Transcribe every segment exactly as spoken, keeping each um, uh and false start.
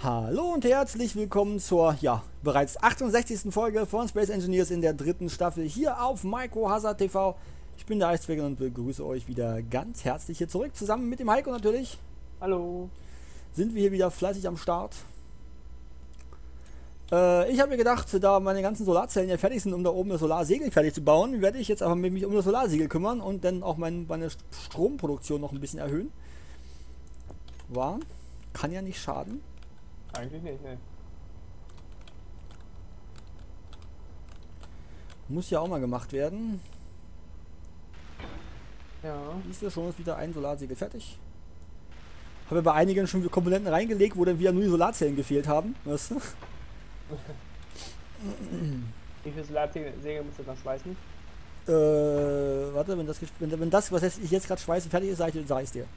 Hallo und herzlich willkommen zur, ja, bereits achtundsechzigsten Folge von Space Engineers in der dritten Staffel hier auf Maiko Hazard T V. Ich bin der Eiswagen und begrüße euch wieder ganz herzlich hier zurück. Zusammen mit dem Heiko natürlich. Hallo. Sind wir hier wieder fleißig am Start. Äh, ich habe mir gedacht, da meine ganzen Solarzellen ja fertig sind, um da oben das Solarsegel fertig zu bauen, werde ich jetzt aber mich um das Solarsegel kümmern und dann auch mein, meine Stromproduktion noch ein bisschen erhöhen. War, kann ja nicht schaden. Eigentlich nicht, ne. Muss ja auch mal gemacht werden. Ja. Siehst du, schon ist wieder ein Solarsegel fertig. Habe bei einigen schon Komponenten reingelegt, wo dann wieder nur die Solarzellen gefehlt haben. Weißt du? Wie viele Solarsegel musst du noch schweißen? Äh, warte, wenn das, wenn, wenn das was ich jetzt gerade schweiße, fertig ist, sag ich, sag ich's dir.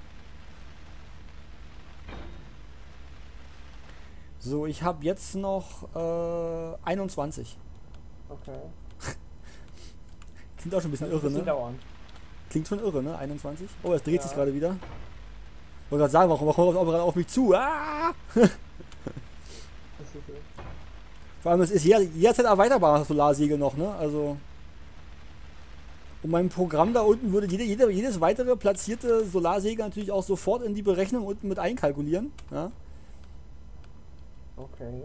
So, ich habe jetzt noch äh, einundzwanzig. Okay. Klingt auch schon ein bisschen Das irre, ne? Dauern. Klingt schon irre, ne? einundzwanzig. Oh, es dreht Ja. sich gerade wieder. Ich wollte gerade sagen, warum kommt er gerade auf mich zu? Ah! Das ist okay. Vor allem, es ist jederzeit erweiterbar, das Solarsegel noch, ne? Also. Und mein Programm da unten würde jede, jede, jedes weitere platzierte Solarsegel natürlich auch sofort in die Berechnung unten mit einkalkulieren. Ja? Okay.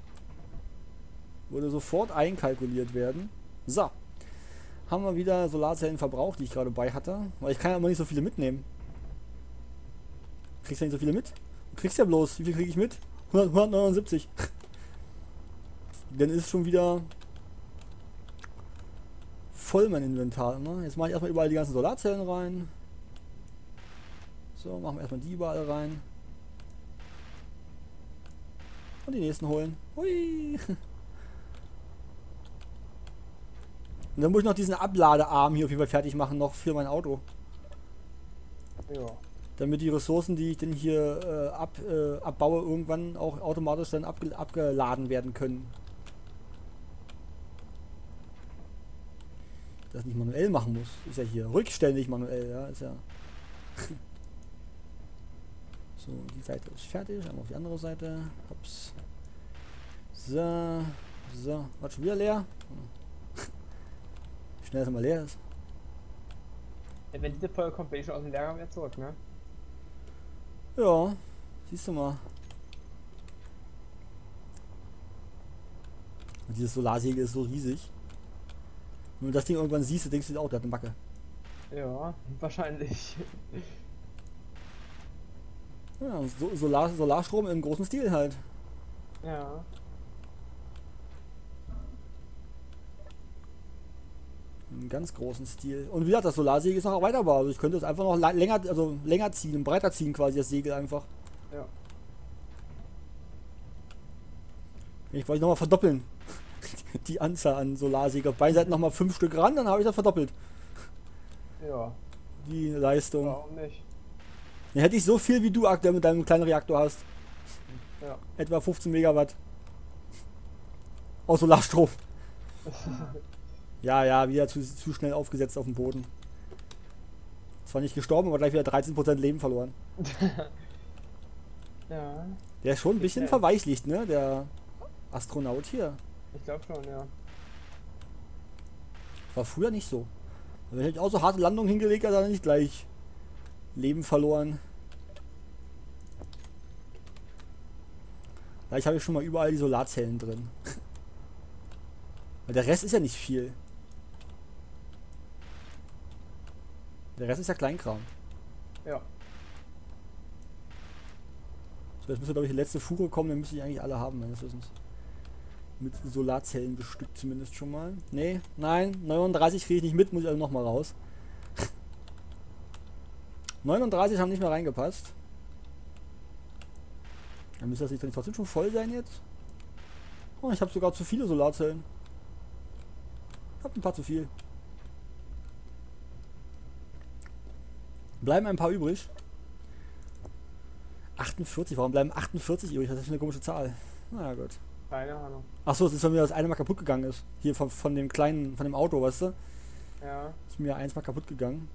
Würde sofort einkalkuliert werden. So. Haben wir wieder Solarzellen verbraucht, die ich gerade bei hatte. Weil ich kann ja immer nicht so viele mitnehmen. Kriegst du ja nicht so viele mit? Du kriegst ja bloß. Wie viel kriege ich mit? hundert, hundertneunundsiebzig. Dann ist schon wieder voll mein Inventar. Ne? Jetzt mache ich erstmal überall die ganzen Solarzellen rein. So, machen wir erstmal die überall rein. Und die nächsten holen. Hui. Und dann muss ich noch diesen Abladearm hier auf jeden Fall fertig machen, noch für mein Auto. Ja. Damit die Ressourcen, die ich denn hier äh, ab, äh, abbaue, irgendwann auch automatisch dann abge abgeladen werden können. Das nicht manuell machen muss. Ist ja hier rückständig manuell, ja. Ist ja. So, die Seite ist fertig. Einmal auf die andere Seite. Ups. So. So. War schon wieder leer? Wie schnell es mal leer ist. Ja, wenn diese Folge kommt, bin ich schon aus dem Lager wieder zurück, ne? Ja. Siehst du mal. Und dieses Solarsegel ist so riesig. Wenn du das Ding irgendwann siehst, denkst du dir auch, der hat eine Macke. Ja, wahrscheinlich. Ja, so Solar Solarstrom im großen Stil halt. Ja. Im ganz großen Stil. Und wie gesagt, das Solarsegel ist noch erweiterbar. Also ich könnte es einfach noch länger, also länger ziehen, breiter ziehen quasi, das Segel einfach. Ja. Ich wollte nochmal verdoppeln. Die Anzahl an Solarsegel. Auf beiden Seiten nochmal fünf Stück ran, dann habe ich das verdoppelt. Ja. Die Leistung. Warum nicht? Dann hätte ich so viel wie du aktuell mit deinem kleinen Reaktor hast. Ja. Etwa fünfzehn Megawatt. Aus Solarstrom. Ja, ja, wieder zu, zu schnell aufgesetzt auf dem Boden. Zwar nicht gestorben, aber gleich wieder dreizehn Prozent Leben verloren. Ja. Der ist schon ein bisschen schnell. verweichlicht, ne? Der Astronaut hier. Ich glaube schon, ja. War früher nicht so. Wenn ich auch so harte Landungen hingelegt hat, hat er nicht gleich Leben verloren. Gleich habe ich schon mal überall die Solarzellen drin. Weil der Rest ist ja nicht viel. Der Rest ist ja Kleinkram. Ja. So, jetzt müsste, glaube ich, die letzte Fuhre kommen, dann müsste ich eigentlich alle haben, meines Wissens. Mit Solarzellen bestückt zumindest schon mal. Nee, nein, neununddreißig kriege ich nicht mit, muss ich also nochmal raus. neununddreißig haben nicht mehr reingepasst. Dann müsste das nicht trotzdem schon voll sein jetzt. Oh, ich habe sogar zu viele Solarzellen. Ich habe ein paar zu viel. Bleiben ein paar übrig. achtundvierzig, warum bleiben achtundvierzig übrig? Das ist eine komische Zahl. Na ja, gut. Keine Ahnung. Achso, es ist, weil mir das eine mal kaputt gegangen ist. Hier von, von dem kleinen, von dem Auto, weißt du? Ja. Ist mir eins mal kaputt gegangen.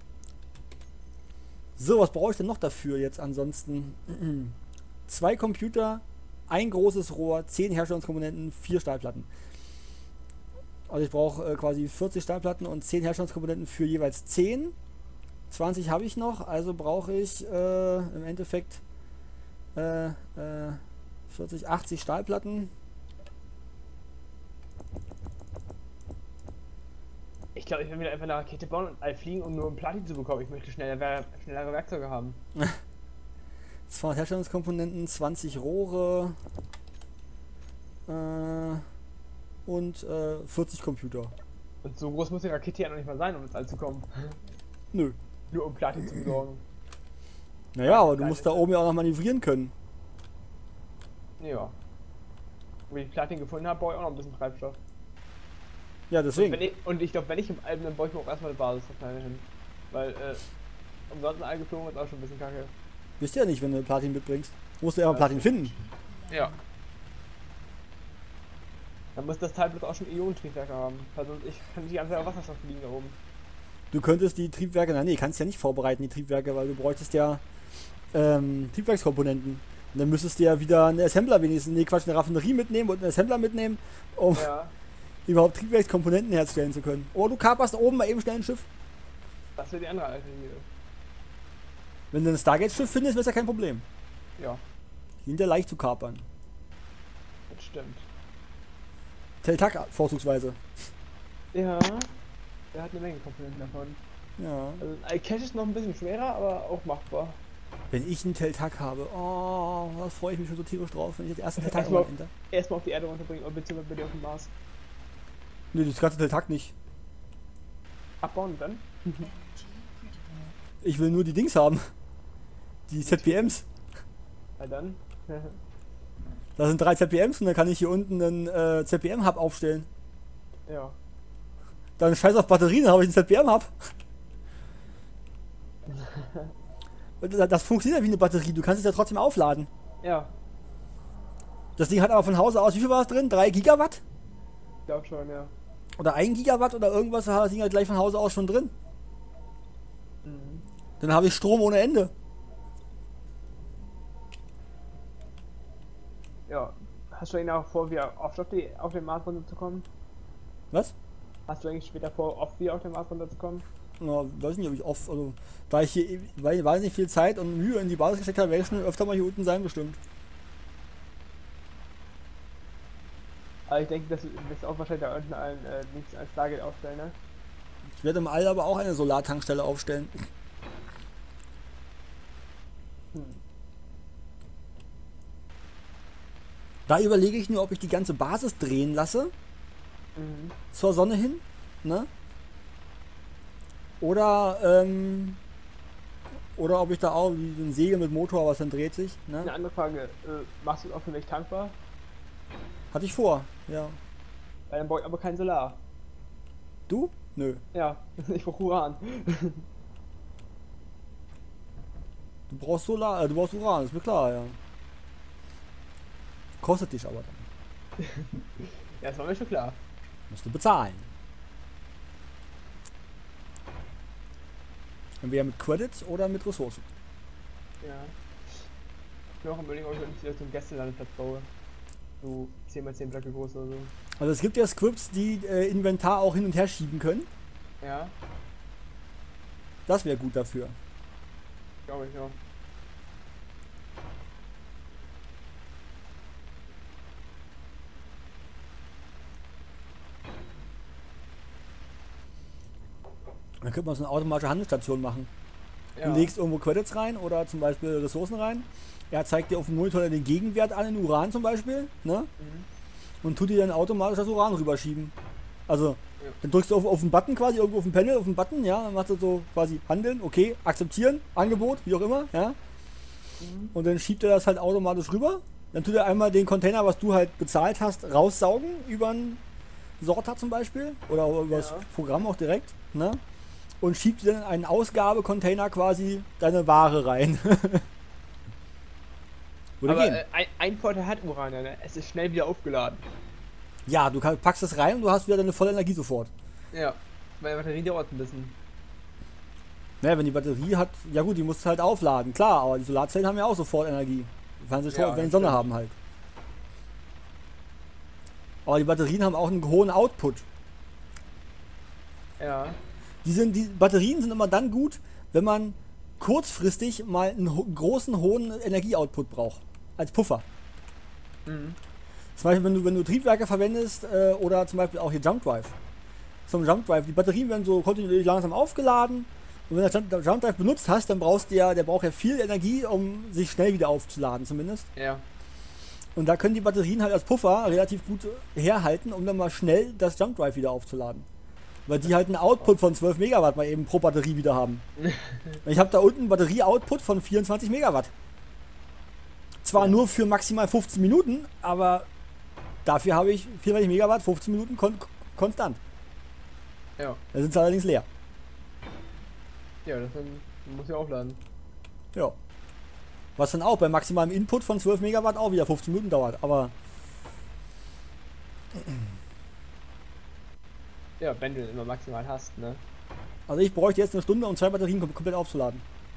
So, was brauche ich denn noch dafür jetzt ansonsten? Zwei Computer, ein großes Rohr, zehn Herstellungskomponenten, vier Stahlplatten. Also ich brauche äh, quasi vierzig Stahlplatten und zehn Herstellungskomponenten für jeweils zehn. zwanzig habe ich noch, also brauche ich äh, im Endeffekt äh, äh, vierzig, achtzig Stahlplatten. Ich glaube, ich will wieder einfach eine Rakete bauen und all fliegen, um nur ein Platin zu bekommen. Ich möchte schneller, schnellere Werkzeuge haben. zweihundert Herstellungskomponenten, zwanzig Rohre äh, und äh, vierzig Computer. Und so groß muss die Rakete ja noch nicht mal sein, um ins All zu kommen. Nö. Nur um Platin zu besorgen. Naja, aber du musst da oben ja auch noch manövrieren können. Ja. Wenn ich Platin gefunden habe, brauche ich auch noch ein bisschen Treibstoff. Ja, deswegen. Und, wenn ich, und ich glaube, wenn ich im All bin, dann brauche ich mir auch erstmal eine Basis auf meine hin. Weil, äh, umsonst ein All geflogen ist auch schon ein bisschen kacke. Wisst ihr ja nicht, wenn du Platin mitbringst. Musst du ja mal Platin finden. Ja. Dann muss das Teil bloß auch schon Ionentriebwerke haben. Also ich kann nicht die ganze Zeit auf Wasserstoff fliegen da oben. Du könntest die Triebwerke, nein, nee, kannst ja nicht vorbereiten, die Triebwerke, weil du bräuchtest ja ähm, Triebwerkskomponenten. Und dann müsstest du ja wieder einen Assembler wenigstens, nee, Quatsch, eine Raffinerie mitnehmen und einen Assembler mitnehmen, um Ja. überhaupt Triebwerkskomponenten herstellen zu können. Oder du kaperst oben mal eben schnell ein Schiff. Das wäre die andere Alternative. Wenn du ein Stargate-Schiff findest, wäre es ja kein Problem. Ja, Die sind ja leicht zu kapern. das stimmt. Teltak vorzugsweise. Ja. Der hat eine Menge Komponenten davon. Ja. Also ein Cache ist noch ein bisschen schwerer, aber auch machbar. Wenn ich einen Teltak habe, oh, da freue ich mich schon so tierisch drauf, wenn ich jetzt erst einen Teltak Erstmal- habe. Erstmal auf die Erde runterbringen oder beziehungsweise bei dir auf dem Mars. Nee, das ganze Teltak nicht. Abbauen und dann? Ich will nur die Dings haben. Die Z P Ms. Weil dann? Da sind drei Z P Ms und dann kann ich hier unten einen äh, Z P M-Hub aufstellen. Ja. Dann scheiß auf Batterien, dann habe ich einen Z P M-Hub. Und das das funktioniert ja wie eine Batterie, du kannst es ja trotzdem aufladen. Ja, Das Ding hat aber von Hause aus, wie viel war es drin? drei Gigawatt? ich glaube schon, ja. Oder ein Gigawatt oder irgendwas, da hat das Ding halt gleich von Hause aus schon drin. Mhm. Dann habe ich Strom ohne Ende. Ja. Hast du eigentlich auch vor, wieder oft auf, die, auf den Mars runterzukommen? Was? Hast du eigentlich später vor, oft wieder auf den Mars runterzukommen? Na, weiß nicht, ob ich oft, also, da ich hier, weil weiß nicht viel Zeit und Mühe in die Basis gesteckt habe, werde ich schon öfter mal hier unten sein, bestimmt. Aber ich denke, dass du wirst auch wahrscheinlich da unten ein, äh, nichts als Stargate aufstellen, ne? Ich werde im All aber auch eine Solartankstelle aufstellen. Hm. Da überlege ich nur, ob ich die ganze Basis drehen lasse, Mhm. zur Sonne hin, ne? Oder, ähm, oder ob ich da auch wie so ein Segel mit Motor, was dann dreht sich, Eine ne? andere Frage, äh, machst du es auch für mich tankbar? Hatte ich vor, ja. Weil dann brauche ich aber kein Solar. Du? Nö. Ja, ich brauche Uran. Du brauchst Solar, äh, du brauchst Uran, ist mir klar, ja. Kostet dich aber dann. Ja, das war mir schon klar. Musst du bezahlen. Entweder mit Credits oder mit Ressourcen. Ja. Ich bin auch am überlegen, ob ich uns wieder so einen Gästelandeplatz baue. So zehn mal zehn Blöcke groß oder so. Also es gibt ja Scripts, die äh, Inventar auch hin und her schieben können. Ja, Das wäre gut dafür. glaube ich auch. Dann könnte man so eine automatische Handelsstation machen. Ja. Du legst irgendwo Credits rein oder zum Beispiel Ressourcen rein. Er zeigt dir auf dem Monitor den Gegenwert an in Uran zum Beispiel, ne? Mhm. Und tut dir dann automatisch das Uran rüberschieben. Also, Ja. dann drückst du auf, auf den Button quasi, irgendwo auf dem Panel, auf den Button, ja, dann machst du so quasi handeln, okay, akzeptieren, Angebot, wie auch immer, ja. Mhm. Und dann schiebt er das halt automatisch rüber. Dann tut er einmal den Container, was du halt bezahlt hast, raussaugen über einen Sorter zum Beispiel oder über das Ja. Programm auch direkt, ne? Und schiebt dir dann in einen Ausgabecontainer quasi deine Ware rein. Würde Aber gehen. äh, ein, ein Vorteil hat Uran, ja, ne? Es ist schnell wieder aufgeladen. Ja, du kann, packst es rein und du hast wieder deine volle Energie sofort. Ja, weil Batterie dauert ein bisschen. Naja, wenn die Batterie hat, ja gut, die musst du halt aufladen, klar, aber die Solarzellen haben ja auch sofort Energie. Wenn sie, Ja, wenn die Sonne stimmt. haben halt. Aber die Batterien haben auch einen hohen Output. Ja. Die, sind, die Batterien sind immer dann gut, wenn man kurzfristig mal einen ho großen, hohen Energieoutput braucht. Als Puffer. Mhm. Zum Beispiel, wenn du, wenn du Triebwerke verwendest äh, oder zum Beispiel auch hier Jump Drive. Zum Jump Drive, die Batterien werden so kontinuierlich langsam aufgeladen. Und wenn du Jump, Jump Drive benutzt hast, dann brauchst du ja, der braucht ja viel Energie, um sich schnell wieder aufzuladen zumindest. Ja. Und da können die Batterien halt als Puffer relativ gut herhalten, um dann mal schnell das Jump Drive wieder aufzuladen. Weil die halt einen Output von zwölf Megawatt mal eben pro Batterie wieder haben. Ich habe da unten einen Batterie-Output von vierundzwanzig Megawatt. Zwar nur für maximal fünfzehn Minuten, aber dafür habe ich vierundzwanzig Megawatt, fünfzehn Minuten kon konstant. Ja. Da sind sie allerdings leer. Ja, das dann muss ja aufladen. Ja. Was dann auch bei maximalem Input von zwölf Megawatt auch wieder fünfzehn Minuten dauert, aber Ja, wenn du den immer maximal hast, ne? also ich bräuchte jetzt eine Stunde, um zwei Batterien kom komplett aufzuladen.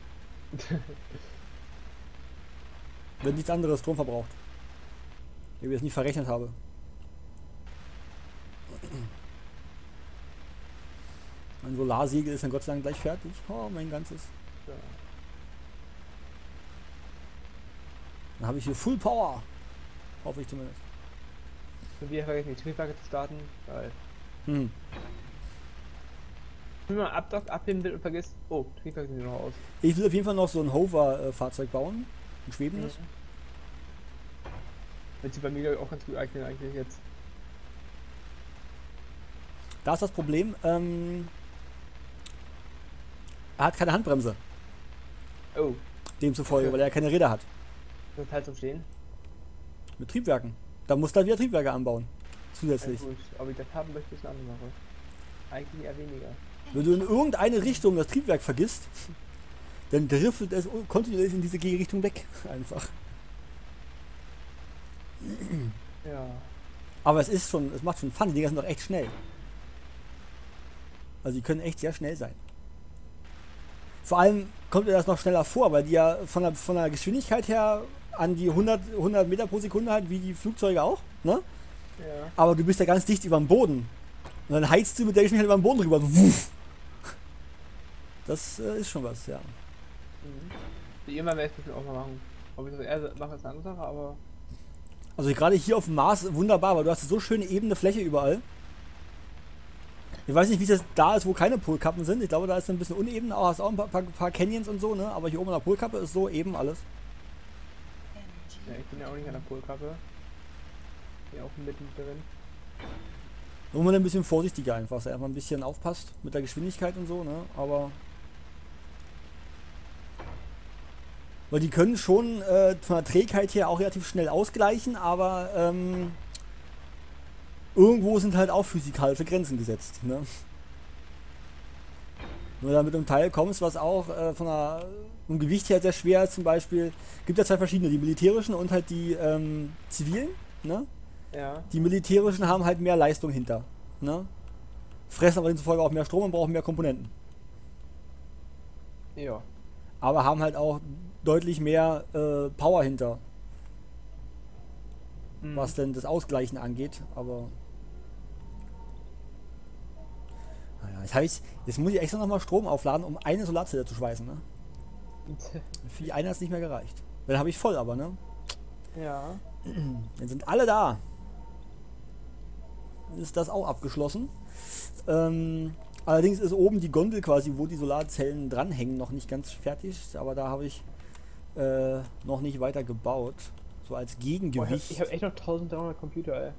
Wenn nichts anderes Strom verbraucht. Wenn ich es nicht verrechnet habe. Mein Solarsegel ist dann Gott sei Dank gleich fertig. Oh, mein ganzes. Ja. Dann habe ich hier Full Power. Hoffe ich zumindest. Und wir vergessen die Triebwerke zu starten, weil Hm. wenn man Abdock abheben will und vergisst, oh, Triebwerke sind noch aus. Ich will auf jeden Fall noch so ein Hover-Fahrzeug bauen. Ein schwebendes. Mhm. Wird sie bei mir auch ganz gut eignen eigentlich jetzt. Da ist das Problem, ähm, er hat keine Handbremse. Oh, Demzufolge, Okay. weil er keine Räder hat. das halt zum Stehen. Mit Triebwerken. Da muss er wieder Triebwerke anbauen. Zusätzlich. Ja, gut, aber ich das haben möchte, ist eine andere Sache. Eigentlich eher weniger. Wenn du in irgendeine Richtung das Triebwerk vergisst, dann driffelt es kontinuierlich in diese Gegenrichtung weg. Einfach. Ja. Aber es ist schon, es macht schon Fun. Die Dinger sind doch echt schnell. Also die können echt sehr schnell sein. Vor allem kommt mir das noch schneller vor, weil die ja von der, von der Geschwindigkeit her an die hundert, hundert Meter pro Sekunde halt, wie die Flugzeuge auch, ne? Ja. Aber du bist ja ganz dicht über dem Boden. Und dann heizt du mit der Geschwindigkeit über den Boden drüber. So, wuff. Das äh, ist schon was, ja. Mhm. Wie immer werde ich das auch mal machen. Ob ich das eher mache, ist eine andere Sache, aber Also gerade hier auf dem Mars wunderbar, weil du hast so schöne ebene Fläche überall. Ich weiß nicht, wie das da ist, wo keine Polkappen sind. Ich glaube, da ist es ein bisschen uneben, auch hast auch ein paar, paar, paar Canyons und so, ne? Aber hier oben an der Polkappe ist so eben alles. ja, ich bin ja auch nicht an der Polkappe. Bin ja auch mittendrin. Da muss man ein bisschen vorsichtiger einfach sein, einfach ein bisschen aufpasst mit der Geschwindigkeit und so, ne? Aber weil die können schon äh, von der Trägheit her auch relativ schnell ausgleichen, aber ähm, irgendwo sind halt auch physikalische Grenzen gesetzt, ne? Wenn du da mit einem Teil kommst, was auch äh, von der, vom Gewicht her sehr schwer ist, zum Beispiel, gibt ja zwei verschiedene, die militärischen und halt die ähm, zivilen, ne? Ja. Die militärischen haben halt mehr Leistung hinter, ne? Fressen aber demzufolge auch mehr Strom und brauchen mehr Komponenten. Ja. Aber haben halt auch deutlich mehr äh, Power hinter, Mhm. was denn das Ausgleichen angeht, aber naja, das heißt, jetzt muss ich extra nochmal Strom aufladen, um eine Solarzelle zu schweißen, ne? Für die eine hat es nicht mehr gereicht. Dann habe ich voll aber, ne? Ja. Dann sind alle da. Ist das auch abgeschlossen. Ähm, allerdings ist oben die Gondel quasi, wo die Solarzellen dranhängen, noch nicht ganz fertig, aber da habe ich äh, noch nicht weiter gebaut. So als Boah, Gegengewicht. ich habe hab echt noch eintausenddreihundert Computer, ey.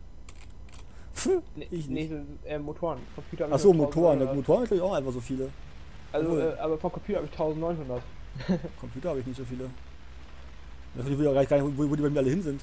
Nee, Ich nee, nicht. so, äh, Motoren. Computer hab ich Achso, noch Motoren. Der eintausendneunhundert. Motoren natürlich auch einfach so viele. Also, Obwohl. äh, aber vom Computer habe ich eintausendneunhundert. Computer habe ich nicht so viele. Ich will auch gar nicht, wo, wo die bei mir alle hin sind.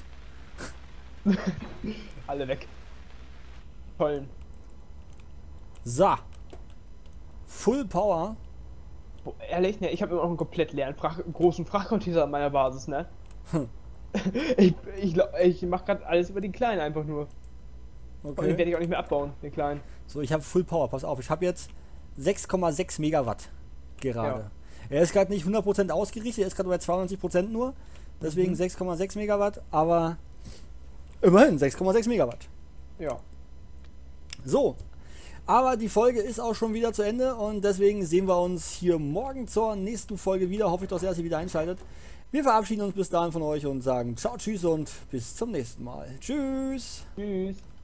Alle weg. Tollen. So. Full Power. Boah, ehrlich, ne, ich habe immer noch einen komplett leeren Frach großen Frachtcontainer an meiner Basis, ne? Hm. ich ich, glaub, ich mach grad alles über den kleinen einfach nur. Und den werde Okay. ich auch nicht mehr abbauen, den kleinen. So, ich habe Full Power. Pass auf, ich habe jetzt sechs Komma sechs Megawatt gerade. Ja. Er ist gerade nicht hundert Prozent ausgerichtet, er ist gerade bei zweiundneunzig Prozent nur. Deswegen Mhm. sechs Komma sechs Megawatt, aber immerhin sechs Komma sechs Megawatt. Ja. So, aber die Folge ist auch schon wieder zu Ende und deswegen sehen wir uns hier morgen zur nächsten Folge wieder. Hoffe ich doch sehr, dass ihr wieder einschaltet. Wir verabschieden uns bis dahin von euch und sagen ciao, tschüss und bis zum nächsten Mal. Tschüss. Tschüss.